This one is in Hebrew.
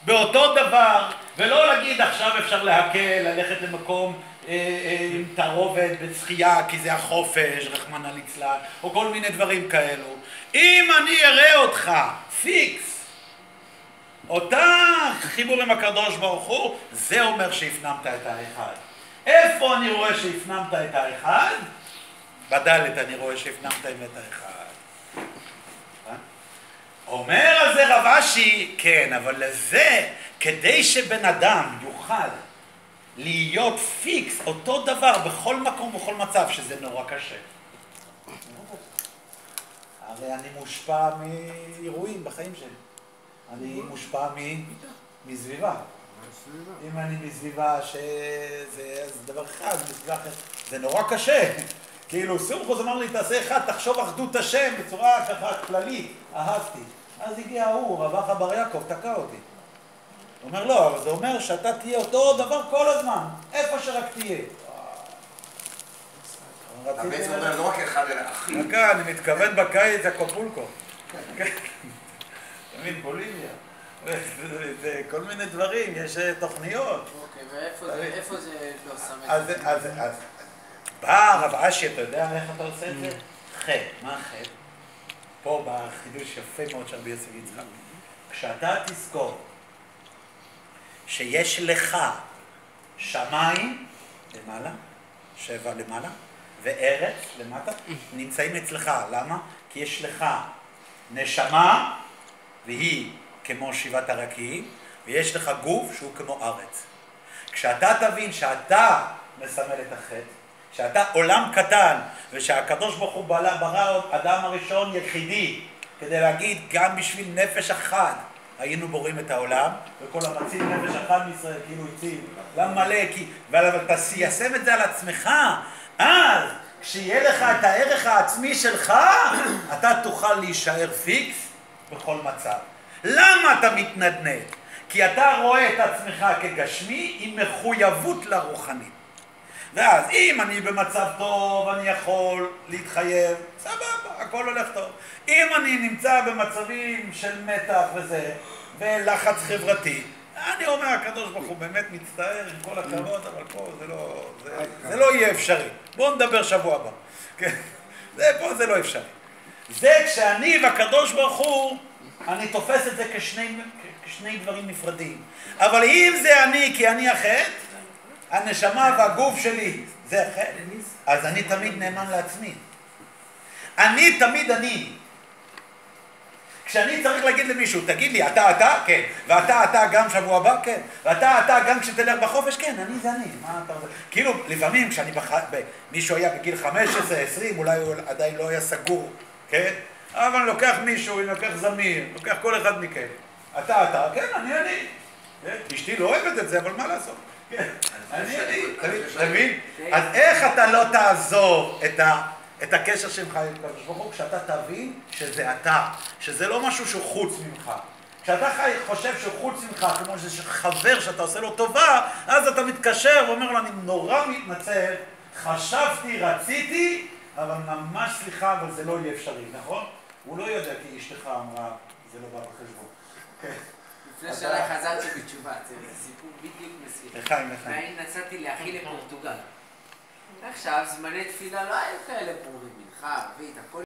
באותו דבר, ולא להגיד עכשיו אפשר להקל, ללכת למקום עם תערובת בצחייה כי זה החופש, רחמנא ליצלן, או כל מיני דברים כאלו. אם אני אראה אותך פיקס, אותה חיבור עם הקדוש ברוך הוא, זה אומר שהפנמת את האחד. איפה אני רואה שהפנמת את האחד? בדלת אני רואה שהפנמת את האחד. אומר על זה רב אשי, כן, אבל לזה, כדי שבן אדם יוכל להיות פיקס, אותו דבר בכל מקום, בכל מצב, שזה נורא קשה. הרי אני מושפע מאירועים בחיים שלי. אני מושפע מסביבה. אם אני מסביבה שזה דבר אחד, מסביבה אחרת, זה נורא קשה. כאילו, סומכוס אמר לי, תעשה אחד, תחשוב אחדות השם בצורה ככה כללית, אהבתי. אז הגיע ההוא, רב אחא בר יעקב, תקע אותי. הוא אומר, לא, אבל זה אומר שאתה תהיה אותו דבר כל הזמן, איפה שרק תהיה. אתה בעצם אומר, לא רק אחד, אלא אחי. דקה, אני מתכוון בקיץ אקפולקו. תמיד בוליביה. זה כל מיני דברים, יש תוכניות. אוקיי, ואיפה זה לא שם את זה? אז בא רב אשי, אתה יודע איך אתה עושה את זה? חטא. מה החטא? פה בחידוש יפה מאוד של רבי יוסף יצחק. כשאתה תזכור שיש לך שמיים למעלה, 7 למעלה, וארץ למטה, נמצאים אצלך. למה? כי יש לך נשמה, והיא כמו 7 הרקיעים, ויש לך גוף שהוא כמו ארץ. כשאתה תבין שאתה מסמל את החטא, שאתה עולם קטן, ושהקדוש ברוך הוא ברא אדם הראשון יחידי, כדי להגיד גם בשביל נפש אחת היינו בוראים את העולם, וכל המציל נפש אחת מישראל כאילו הציל, למה מלא, אבל תיישם את זה על עצמך, אז כשיהיה לך את הערך העצמי שלך, אתה תוכל להישאר פיקס בכל מצב. למה אתה מתנדנד? כי אתה רואה את עצמך כגשמי עם מחויבות לרוחנית. ואז אם אני במצב טוב, אני יכול להתחייב, סבבה, הכל הולך טוב. אם אני נמצא במצבים של מתח וזה, ולחץ חברתי, אני אומר, הקדוש ברוך הוא באמת מצטער עם כל הכבוד, אבל פה זה לא יהיה אפשרי. בואו נדבר שבוע הבא. פה זה לא אפשרי. זה כשאני והקדוש ברוך הוא, אני תופס את זה כשני דברים נפרדים. אבל אם זה אני, כי אני החטא, הנשמה והגוף שלי זה החטא, אז אני תמיד נאמן לעצמי. אני תמיד אני. כשאני צריך להגיד למישהו, תגיד לי, אתה? כן. ואתה גם שבוע הבא? כן. ואתה גם כשתלך בחופש? כן, אני זה אני. מה אתה רוצה? כאילו, לפעמים כשאני מישהו היה בגיל 15, 20, אולי הוא עדיין לא היה סגור, כן? אבל אני לוקח מישהו, אני לוקח זמיר, לוקח כל אחד מכם. אתה, כן, אני. אשתי לא אוהבת את זה, אבל מה לעשות? כן, אני, תבין? אז איך אתה לא תעזוב את הקשר שלך עם הקדוש ברוך הוא כשאתה תבין שזה אתה, שזה לא משהו שהוא חוץ ממך. כשאתה חושב שהוא חוץ ממך, כמו שזה חבר שאתה עושה לו טובה, אז אתה מתקשר ואומר לו, אני נורא מתנצל, חשבתי, רציתי, אבל ממש סליחה, אבל זה לא יהיה אפשרי, נכון? הוא לא יודע כי אשתך אמרה, זה לא בא בחשבון. לפני שנה חזרתי בתשובה, זה סיפור בדיוק מסוים. והאם נסעתי לאחי לפורטוגל. עכשיו, זמני תפילה לא היו כאלה ברורים, מנחה, ערבית, הכל